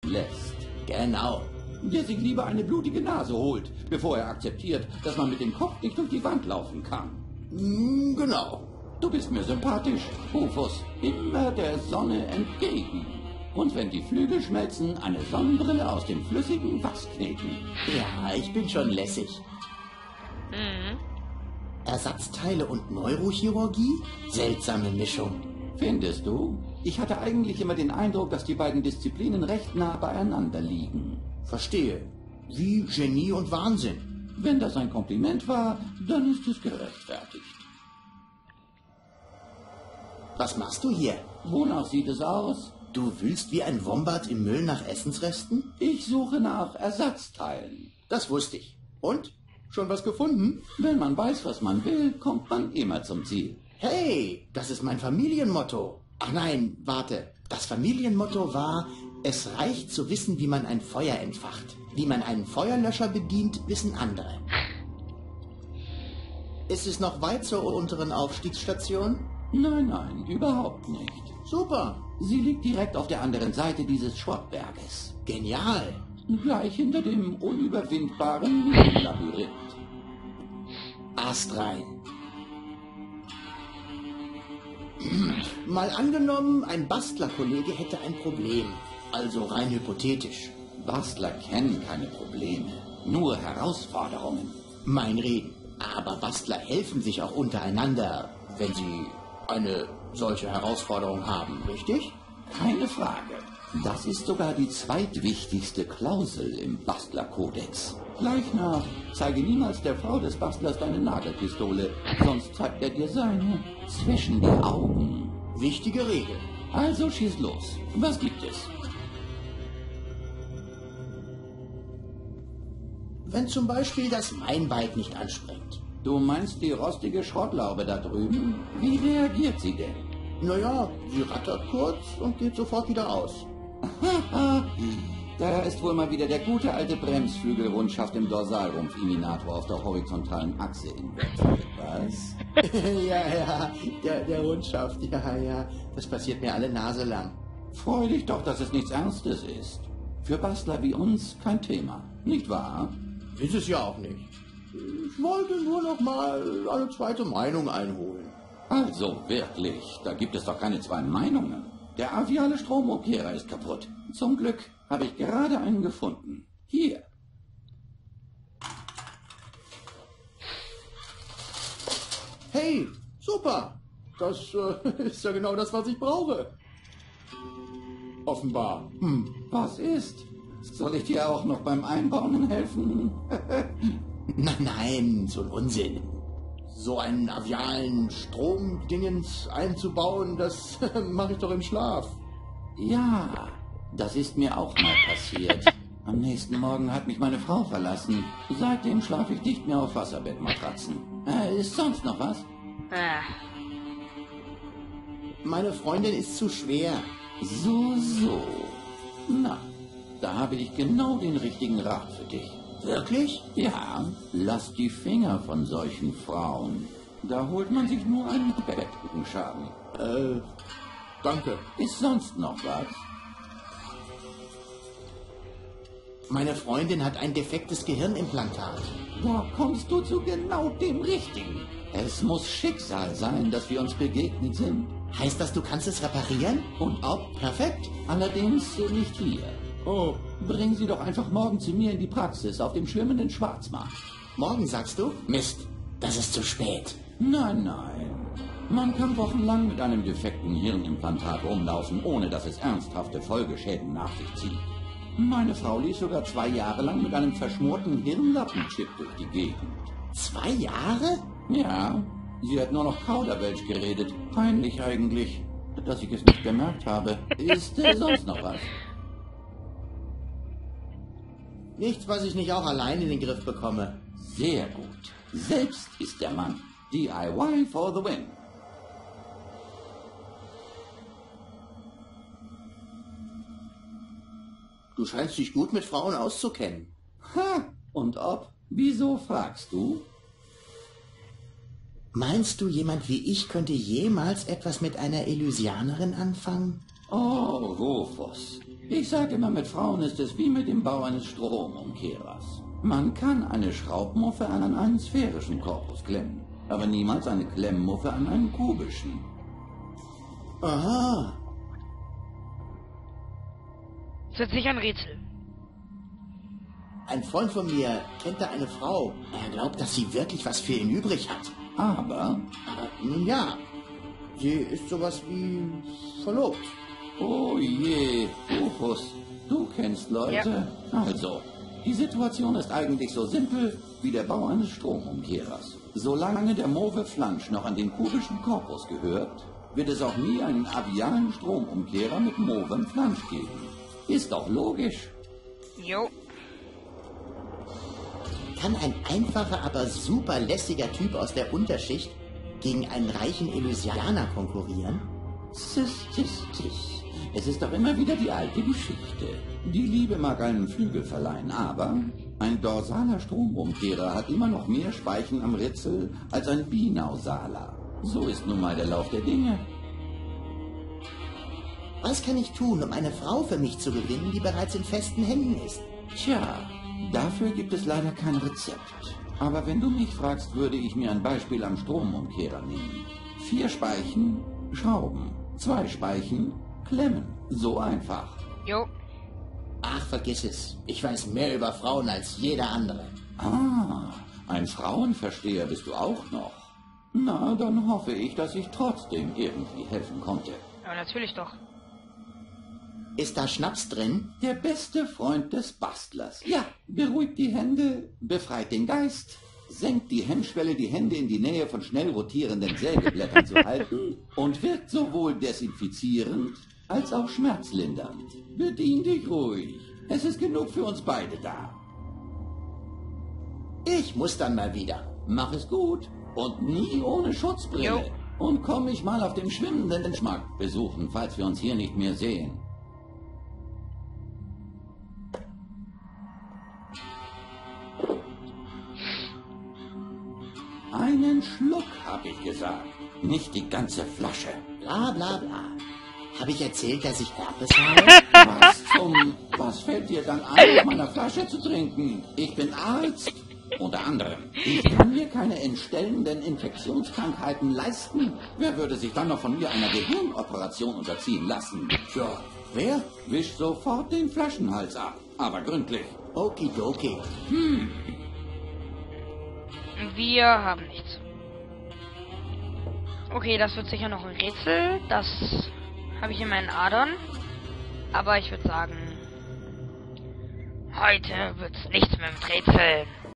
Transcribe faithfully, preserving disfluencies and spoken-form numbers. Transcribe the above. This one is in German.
lässt. Genau. Der sich lieber eine blutige Nase holt, bevor er akzeptiert, dass man mit dem Kopf nicht durch die Wand laufen kann. Mm, genau. Du bist mir sympathisch, Rufus. Immer der Sonne entgegen. Und wenn die Flügel schmelzen, eine Sonnenbrille aus dem flüssigen Wachs kneten. Ja, ich bin schon lässig. Mhm. Ersatzteile und Neurochirurgie? Seltsame Mischung. Findest du? Ich hatte eigentlich immer den Eindruck, dass die beiden Disziplinen recht nah beieinander liegen. Verstehe. Wie Genie und Wahnsinn. Wenn das ein Kompliment war, dann ist es gerechtfertigt. Was machst du hier? Wonach sieht es aus? Du wühlst wie ein Wombat im Müll nach Essensresten? Ich suche nach Ersatzteilen. Das wusste ich. Und? Schon was gefunden? Wenn man weiß, was man will, kommt man immer zum Ziel. Hey, das ist mein Familienmotto. Ach nein, warte. Das Familienmotto war, es reicht zu wissen, wie man ein Feuer entfacht. Wie man einen Feuerlöscher bedient, wissen andere. Ist es noch weit zur unteren Aufstiegsstation? Nein, nein, überhaupt nicht. Super. Sie liegt direkt auf der anderen Seite dieses Schrottberges. Genial. Gleich hinter dem unüberwindbaren Labyrinth. Ast rein. Mal angenommen, ein Bastlerkollege hätte ein Problem. Also rein hypothetisch. Bastler kennen keine Probleme, nur Herausforderungen. Mein Reden. Aber Bastler helfen sich auch untereinander, wenn sie eine solche Herausforderung haben, richtig? Keine Frage. Das ist sogar die zweitwichtigste Klausel im Bastlerkodex. Gleich nach, zeige niemals der Frau des Bastlers deine Nagelpistole, sonst zeigt er dir seine zwischen die Augen. Wichtige Regel. Also schieß los. Was gibt es? Wenn zum Beispiel das Mainbike nicht anspringt. Du meinst die rostige Schrottlaube da drüben? Wie reagiert sie denn? Naja, sie rattert kurz und geht sofort wieder aus. Da ist wohl mal wieder der gute alte Bremsflügelrundschaft im Dorsalrumpf-Iminator auf der horizontalen Achse invertiert. Was? ja, ja, der, der Rundschaft, ja, ja. Das passiert mir alle Nase lang. Freu dich doch, dass es nichts Ernstes ist. Für Bastler wie uns kein Thema, nicht wahr? Ist es ja auch nicht. Ich wollte nur noch mal eine zweite Meinung einholen. Also wirklich, da gibt es doch keine zwei Meinungen. Der aviale Stromumkehrer ist kaputt. Zum Glück habe ich gerade einen gefunden. Hier. Hey, super. Das äh, ist ja genau das, was ich brauche. Offenbar. Hm, was ist? Soll ich dir auch noch beim Einbauen helfen? Nein, nein, so ein Unsinn. So einen avialen Stromdingens einzubauen, das mache ich doch im Schlaf. Ja, das ist mir auch mal passiert. Am nächsten Morgen hat mich meine Frau verlassen. Seitdem schlafe ich nicht mehr auf Wasserbettmatratzen. Äh, ist sonst noch was? Äh. Meine Freundin ist zu schwer. So, so. Na, da habe ich genau den richtigen Rat für dich. Wirklich? Ja, lass die Finger von solchen Frauen. Da holt man sich nur einen Bettrückenschaden. Äh, danke. Ist sonst noch was? Meine Freundin hat ein defektes Gehirnimplantat. Da kommst du zu genau dem Richtigen. Es muss Schicksal sein, dass wir uns begegnet sind. Heißt das, du kannst es reparieren? Und ob? Perfekt. Allerdings nicht hier. Oh. Bring sie doch einfach morgen zu mir in die Praxis auf dem schwimmenden Schwarzmarkt. Morgen, sagst du? Mist, das ist zu spät. Nein, nein. Man kann wochenlang mit einem defekten Hirnimplantat rumlaufen, ohne dass es ernsthafte Folgeschäden nach sich zieht. Meine Frau lief sogar zwei Jahre lang mit einem verschmorten Hirnlappenchip durch die Gegend. Zwei Jahre? Ja, sie hat nur noch Kauderwelsch geredet. Peinlich eigentlich, dass ich es nicht bemerkt habe. Ist äh, sonst noch was? Nichts, was ich nicht auch allein in den Griff bekomme. Sehr gut. Selbst ist der Mann. D I Y for the win. Du scheinst dich gut mit Frauen auszukennen. Ha! Und ob? Wieso fragst du? Meinst du, jemand wie ich könnte jemals etwas mit einer Elysianerin anfangen? Oh, Rufus. Ich sage immer, mit Frauen ist es wie mit dem Bau eines Stromumkehrers. Man kann eine Schraubmuffe an einen sphärischen Korpus klemmen, aber niemals eine Klemmmuffe an einen kubischen. Aha. Das wird sicher ein Rätsel. Ein Freund von mir kennt da eine Frau. Er glaubt, dass sie wirklich was für ihn übrig hat. Aber, Aber nun ja, sie ist sowas wie verlobt. oh je, Rufus, du kennst Leute. Also, die Situation ist eigentlich so simpel wie der Bau eines Stromumkehrers. Solange der Mauve Flansch noch an den kubischen Korpus gehört, wird es auch nie einen avialen Stromumkehrer mit Mauve Flansch geben. Ist doch logisch. Jo. Kann ein einfacher, aber super lässiger Typ aus der Unterschicht gegen einen reichen Elysianer konkurrieren? Sis, sis, sis. Es ist doch immer wieder die alte Geschichte. Die Liebe mag einen Flügel verleihen, aber ein dorsaler Stromumkehrer hat immer noch mehr Speichen am Ritzel als ein binausaler. So ist nun mal der Lauf der Dinge. Was kann ich tun, um eine Frau für mich zu gewinnen, die bereits in festen Händen ist? Tja, dafür gibt es leider kein Rezept. Aber wenn du mich fragst, würde ich mir ein Beispiel am Stromumkehrer nehmen. Vier Speichen, Schrauben. Zwei Speichen, Klemmen. So einfach. Jo. Ach, vergiss es. Ich weiß mehr über Frauen als jeder andere. Ah, ein Frauenversteher bist du auch noch. Na, dann hoffe ich, dass ich trotzdem irgendwie helfen konnte. Aber natürlich doch. Ist da Schnaps drin? Der beste Freund des Bastlers. Ja, beruhigt die Hände, befreit den Geist, senkt die Hemmschwelle, die Hände in die Nähe von schnell rotierenden Sägeblättern zu halten und wirkt sowohl desinfizierend als auch schmerzlindernd. Bedien dich ruhig. Es ist genug für uns beide da. Ich muss dann mal wieder. Mach es gut und nie ohne Schutzbrille. Jo. Und komm mich mal auf dem schwimmenden Schmack besuchen, falls wir uns hier nicht mehr sehen. Einen Schluck, hab ich gesagt. Nicht die ganze Flasche. Bla bla bla. Habe ich erzählt, dass ich Herpes habe? Was zum... Was fällt dir dann ein, aus meiner Flasche zu trinken? Ich bin Arzt. Unter anderem. Ich kann mir keine entstellenden Infektionskrankheiten leisten. Wer würde sich dann noch von mir einer Gehirnoperation unterziehen lassen? Tja, wer? Wisch sofort den Flaschenhals ab. Aber gründlich. Okidoki. Wir haben nichts. Okay, das wird sicher noch ein Rätsel. Das habe ich in meinen Adern. Aber ich würde sagen, heute wird's nichts mehr mit Rätseln.